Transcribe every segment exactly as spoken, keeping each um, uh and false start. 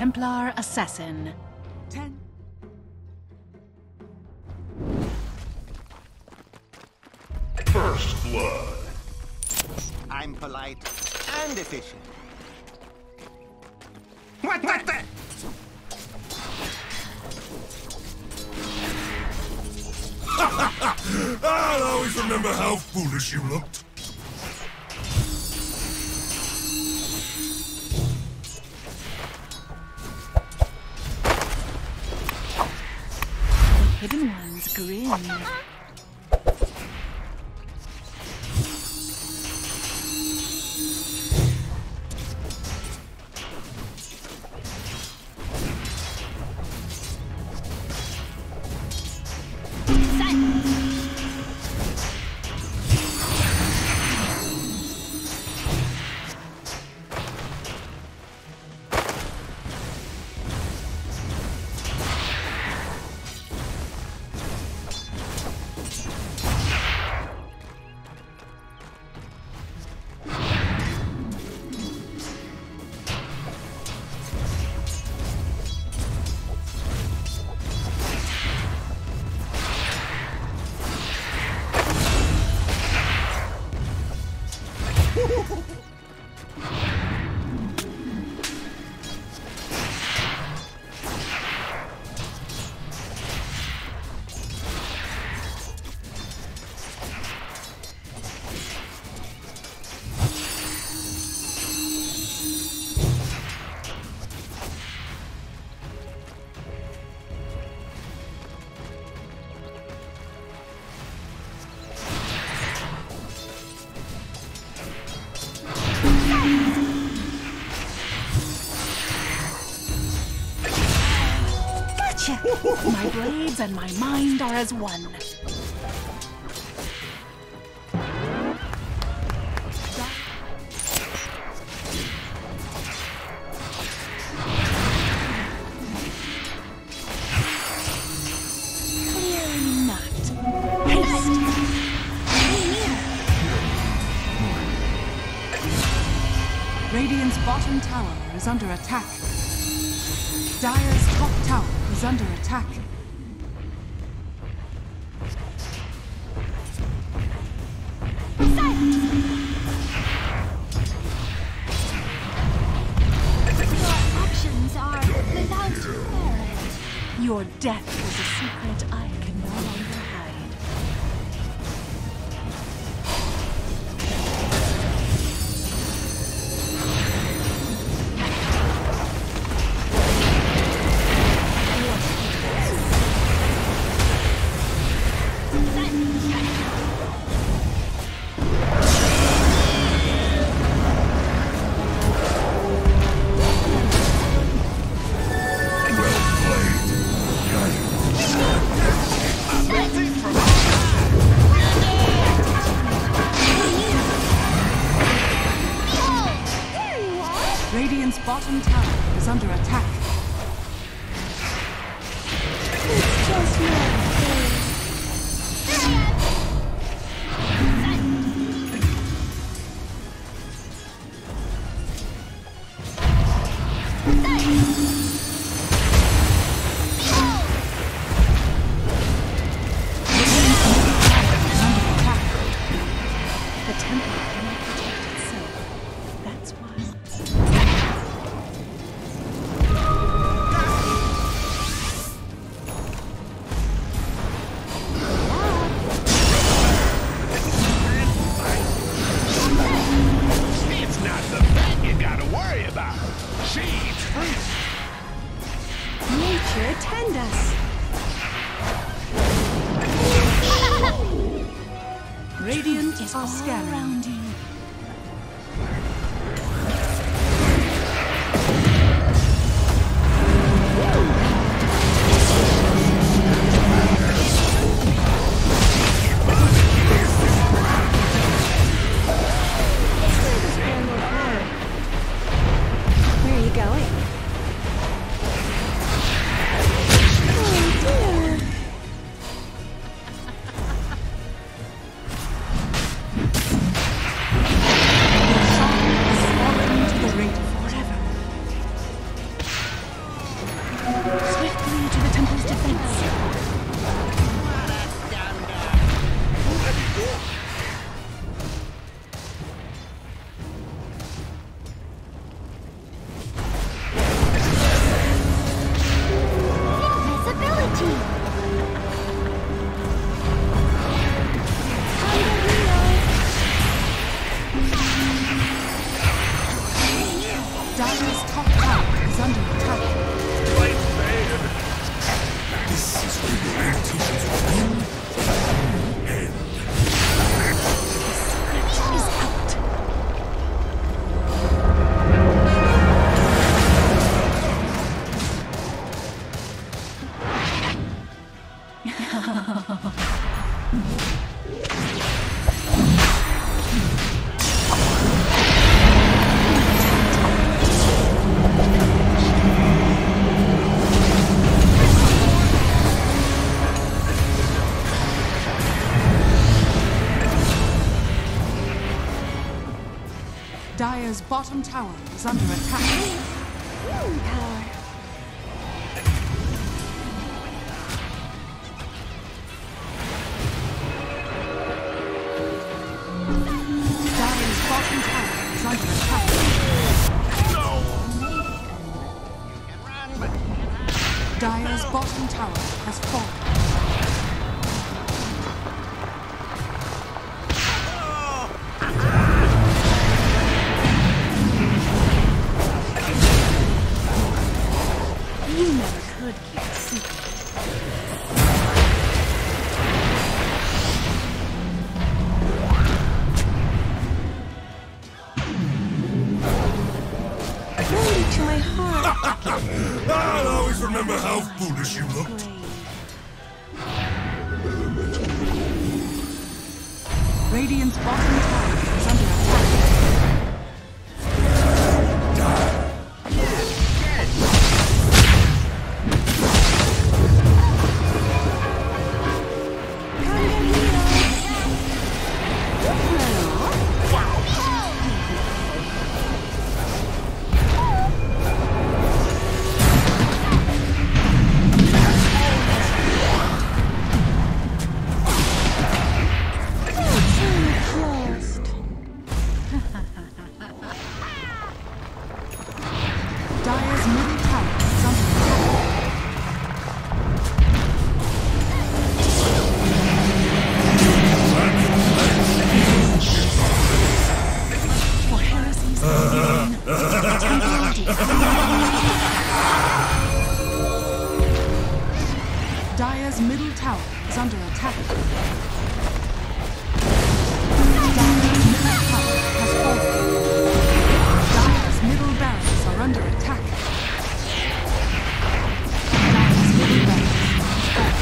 Templar assassin. Ten. First blood. I'm polite and efficient. What the? the? I'll always remember how foolish you looked. The hidden ones grin. My blades and my mind are as one. Clearly not. Haste! Come near. Radiant's bottom tower is under attack. Dire's top tower is under attack. Your actions are without merit. Your death was a secret I can no longer hide. Radiant's bottom tower is under attack. It's just not fair. The temple cannot protect itself. That's why. It's not the fat you gotta worry about. She eats fruit. Nature tend us. Radiant Is are all scanning. around you. Where are you going? Oh dear. Dire's top tower is under attack. Right there. This is where your irritations begin and end. Is out. Dire's bottom tower is under attack. Power. Dire's bottom tower is under attack. Dire's bottom tower has fallen. You never could keep a secret. Wounded to my heart. I'll always remember how foolish you looked. Radiant's bottom tower is under attack. Dire's middle tower is under attack. For heresies within, temporality. Dire's middle tower is under attack. Dire's middle tower has fallen. Dire's middle barracks are under attack. Dire's middle barracks has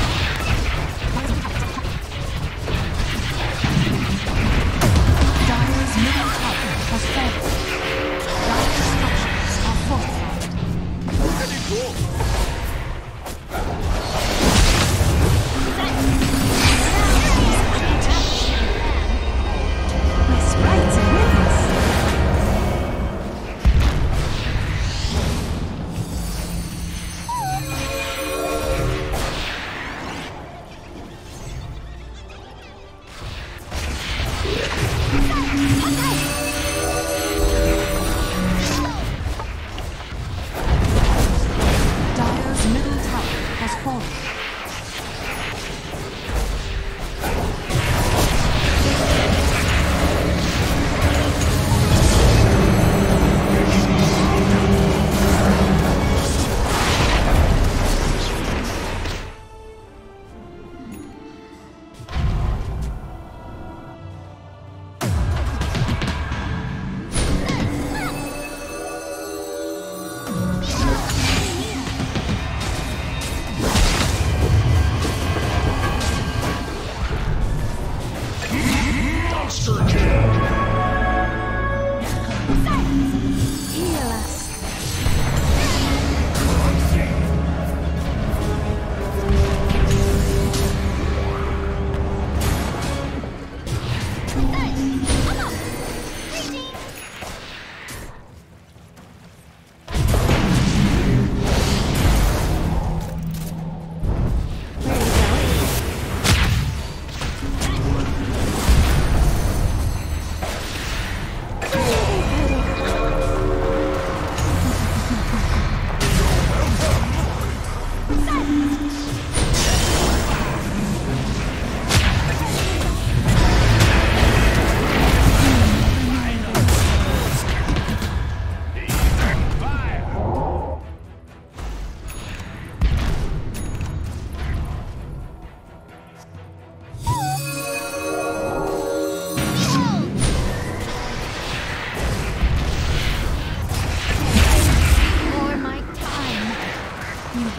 fallen. Dire's middle tower has fallen. Dire's structures are fortified. My sprites are with us. Dire's middle tower has fallen. Monster kill. Heal us.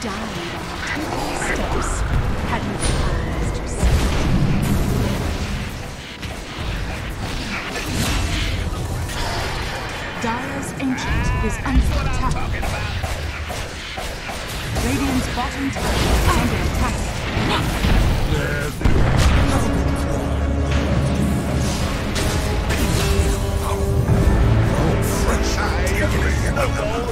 died on the temple steps had you pleased yourself. Dire's Ancient is under attack. Radiant's bottom tower is under attack. Fresh, tingling in the